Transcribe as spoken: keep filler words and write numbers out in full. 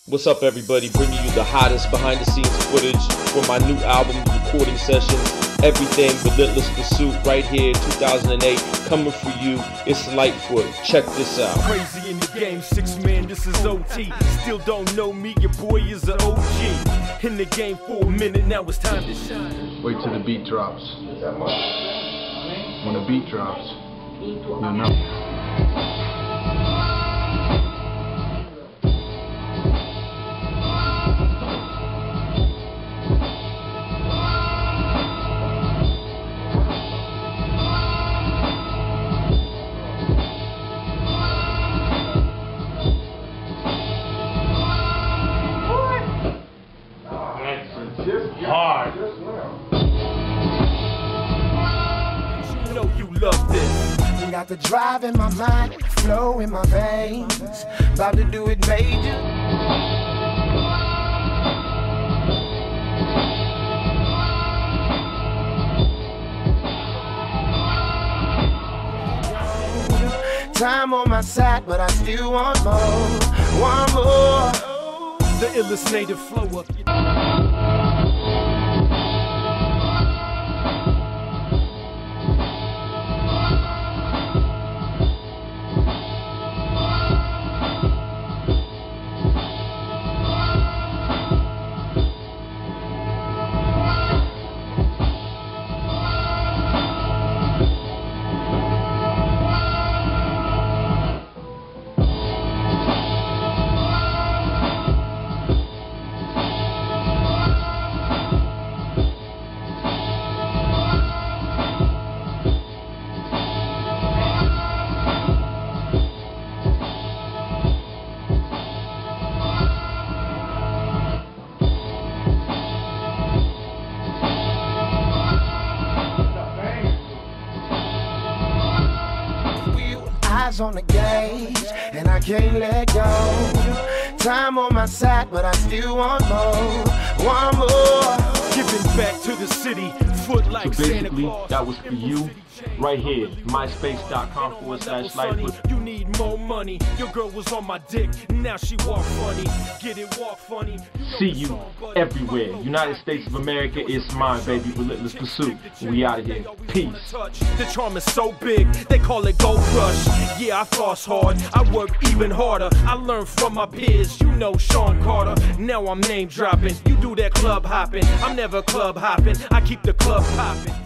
What's up, everybody? Bringing you the hottest behind the scenes footage for my new album recording sessions. Everything Relentless Pursuit right here, two thousand eight, coming for you. It's Litefoot. Check this out. Crazy in the game, six man, this is O T. Still don't know me, your boy is an O G. In the game for a minute, now it's time to shine. Wait till the beat drops. When the beat drops, you'll know. Hard. You know you love this. You got the drive in my mind, flow in my veins. About to do it major. Time on my side, but I still want more. One more. The illest native flow up. Eyes on the gauge, and I can't let go. Time on my side, but I still want more. One more. Giving back to the city, foot like So Santa basically, Claus. that was for you, right here, myspace.com forward slash Litefoot. You need more money. Your girl was on my dick, now she walk funny. Get it, walk funny. See you everywhere. United States of America is mine, baby. Relentless Pursuit. We out of here. Peace. The charm is so big, they call it gold rush. Yeah, I floss hard, I work even harder. I learn from my peers, you know Sean Carter. Now I'm name dropping, you do that club hopping. I'm never club hopping, I keep the club popping.